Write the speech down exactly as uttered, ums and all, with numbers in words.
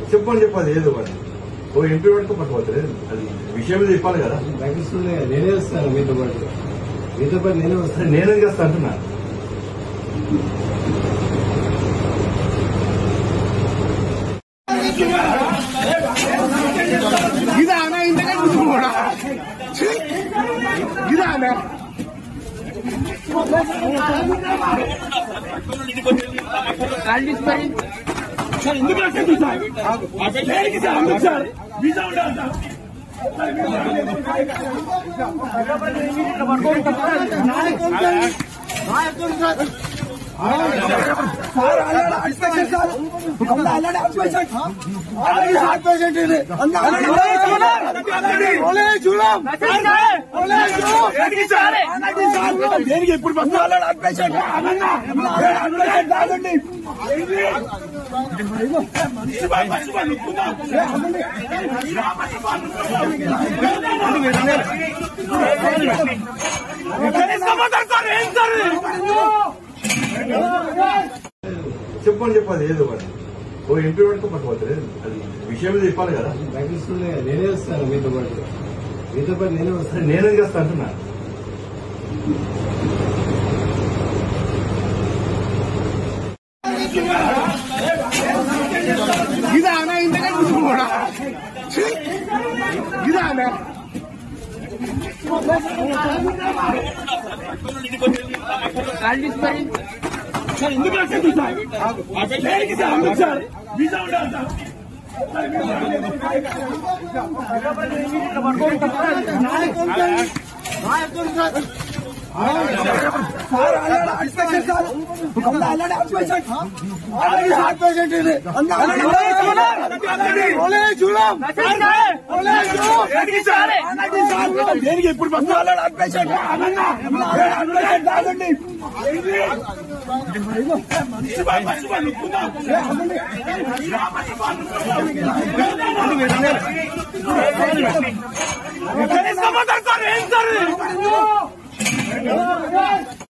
చెప్పని చెప్పాలి ఏదో మరి ఓ ఎంపీ పడితే పట్టుకోవట్లేదు అది విషయం మీద చెప్పాలి కదా. నేనే వస్తాను మీతో పాటు మీతో పాటు నేనే వస్తాను. నేనేం చేస్తా అంటున్నా ఇదానా ఇంతకంటే కూడా ఇదానా సార్ ఎందుకు రాలేదు సార్ సార్ వీసా ఉండాలి సార్ దేనికి ఇప్పుడు కాదండి చెప్పని చెప్పాలి ఏదో మరి ఓ ఎంపీ పడితే పట్టుకోవట్లేదు అది విషయం మీద చెప్పాలి కదా. నేనే వస్తాను మీతో పాటు మీతో పాటు నేనే వస్తాను. నేనేం చేస్తా అంటున్నా ఇదానా ఇంతకంటే కూడా ఇదానా సార్ ఎందుకు రాలేదు సార్ సార్ వీసా ఉండాలి సార్ దేనికి ఇప్పుడు కాదండి